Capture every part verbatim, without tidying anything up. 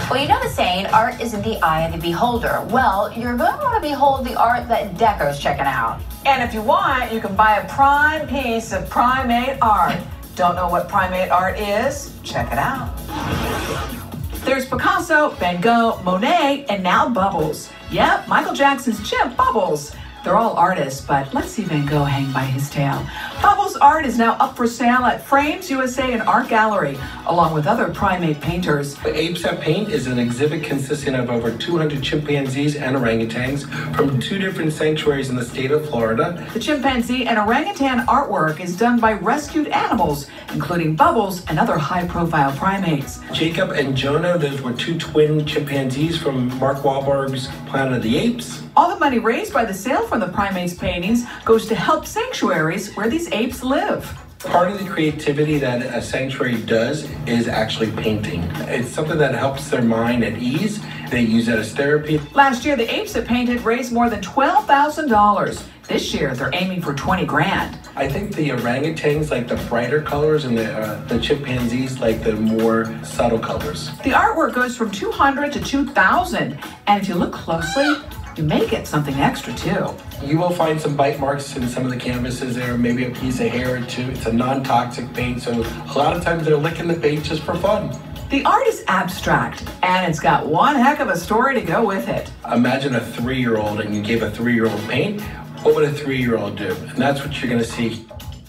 Well, you know the saying, art is in the eye of the beholder. Well, you're going to want to behold the art that Deco's checking out. And if you want, you can buy a prime piece of Primate art. Don't know what Primate art is? Check it out. There's Picasso, Van Gogh, Monet, and now Bubbles. Yep, Michael Jackson's chimp, Bubbles. They're all artists, but let's see Van Gogh hang by his tail. Bubbles' art is now up for sale at Frames U S A and Art Gallery, along with other primate painters. Apes That Paint is an exhibit consisting of over two hundred chimpanzees and orangutans from two different sanctuaries in the state of Florida. The chimpanzee and orangutan artwork is done by rescued animals, including Bubbles and other high-profile primates. Jacob and Jonah, those were two twin chimpanzees from Mark Wahlberg's Planet of the Apes. All the money raised by the sale from the primates paintings goes to help sanctuaries where these apes live. Part of the creativity that a sanctuary does is actually painting. It's something that helps their mind at ease. They use it as therapy. Last year, the apes that painted raised more than twelve thousand dollars. This year, they're aiming for twenty grand. I think the orangutans like the brighter colors and the, uh, the chimpanzees like the more subtle colors. The artwork goes from two hundred to two thousand, and if you look closely, you may get something extra too. You will find some bite marks in some of the canvases there, maybe a piece of hair or two. It's a non-toxic paint, so a lot of times they're licking the paint just for fun. The art is abstract, and it's got one heck of a story to go with it. Imagine a three-year-old and you gave a three-year-old paint. What would a three-year-old do? And that's what you're gonna see.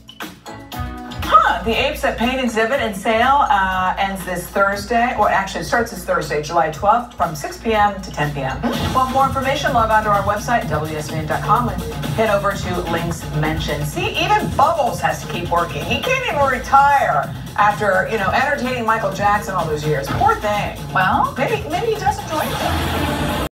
The Apes That Paint exhibit and sale uh, ends this Thursday, or actually it starts this Thursday, July twelfth, from six p m to ten p m Want more information? Log on to our website, W S V N dot com, and head over to links mentioned. See, even Bubbles has to keep working. He can't even retire after, you know, entertaining Michael Jackson all those years. Poor thing. Well, Maybe, maybe